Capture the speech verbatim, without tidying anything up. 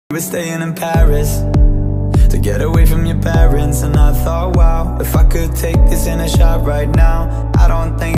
We were staying in Paris to get away from your parents, and I thought, wow, if I could take this in a shot right now, I don't think